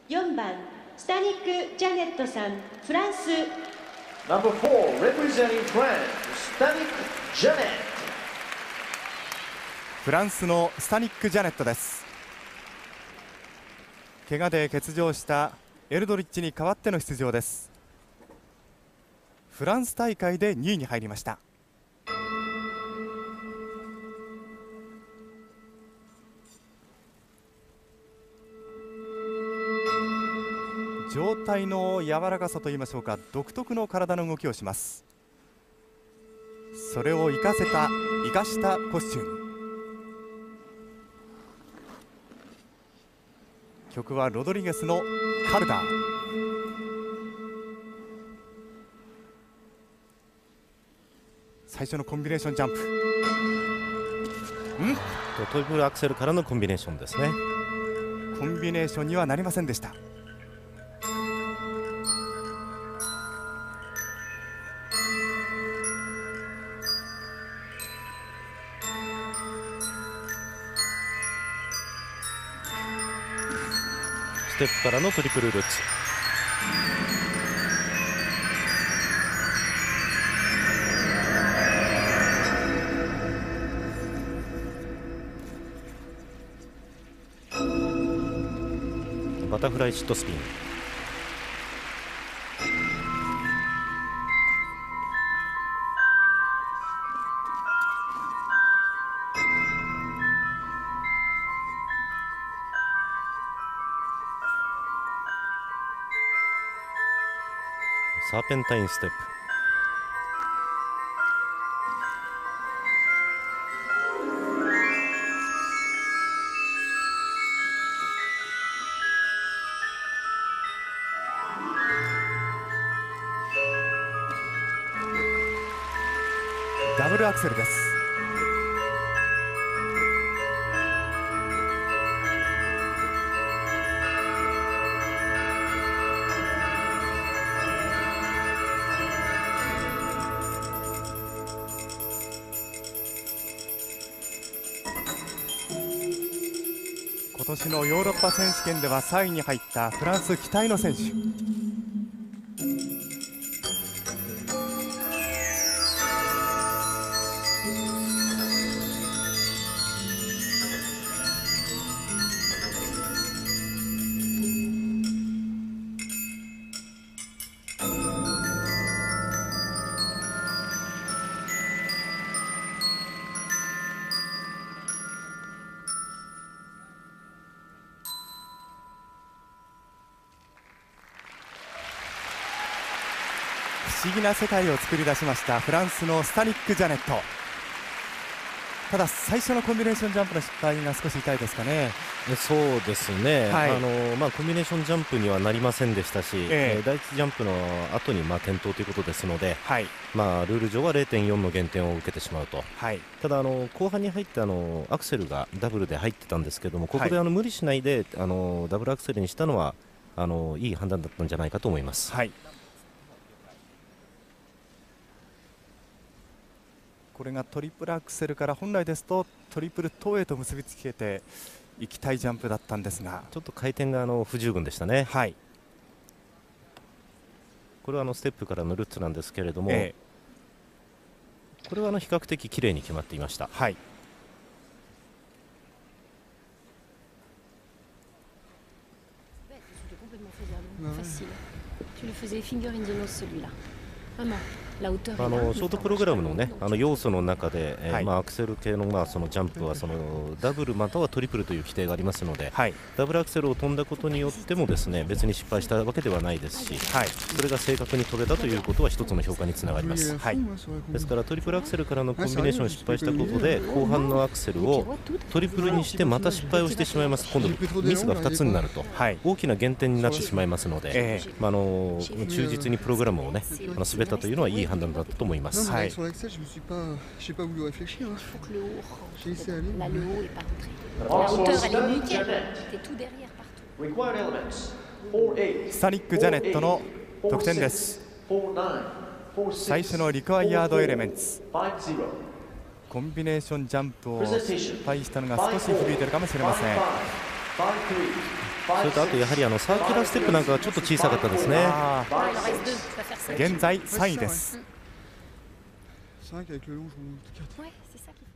4番スタニック・ジャネットさん、フランス。 Number 4, representing France, Stanik Janet。 フランスのスタニック・ジャネットです。怪我で欠場したエルドリッチに代わっての出場です。フランス大会で2位に入りました。上体の柔らかさといいましょうか、独特の体の動きをします。それを生かしたコスチューム。曲はロドリゲスのカルダー。最初のコンビネーションジャンプ。 トリプルアクセルからのコンビネーションですね。 コンビネーションにはなりませんでした。 ステップからのトリプルルッツ。バタフライシットスピン。サーペンタインステップ。 ダブルアクセルです。今年のヨーロッパ選手権では3位に入ったフランス期待の選手。不思議な世界を作り出しましたフランスのスタニック・ジャネット。ただ最初のコンビネーションジャンプの失敗が少し痛いですかね。 そうですね、 はい、 コンビネーションジャンプにはなりませんでしたし、第一ジャンプの後に転倒ということですので、ルール上は 0.4 の減点を受けてしまうと、ただ後半に入ってアクセルがダブルで入ってたんですけども、ここで無理しないでダブルアクセルにしたのはいい判断だったんじゃないかと思います。 これがトリプルアクセルから本来ですとトリプルトウへと結びつけていきたいジャンプだったんですが、 ちょっと回転が不十分でしたね。これはステップからのルッツなんですけれども、これは比較的きれいに決まっていました。ショートプログラムの要素の中で、アクセル系のそのジャンプはダブルまたはトリプルという規定がありますので、ダブルアクセルを飛んだことによってもですね、別に失敗したわけではないですし、それが正確に飛べたということは一つの評価につながります。ですからトリプルアクセルからのコンビネーションを失敗したことで後半のアクセルをトリプルにしてまた失敗をしてしまいます。今度ミスが2つになると大きな減点になってしまいますので、忠実にプログラムを滑ったというのはいい判断だったと思います。 スタニック・ジャネットの得点です。最初のリクワイヤードエレメンツ、コンビネーションジャンプを失敗したのが少し響いているかもしれません。 それとあとやはりサーキュラーステップなんかはちょっと小さかったですね。 現在3位です。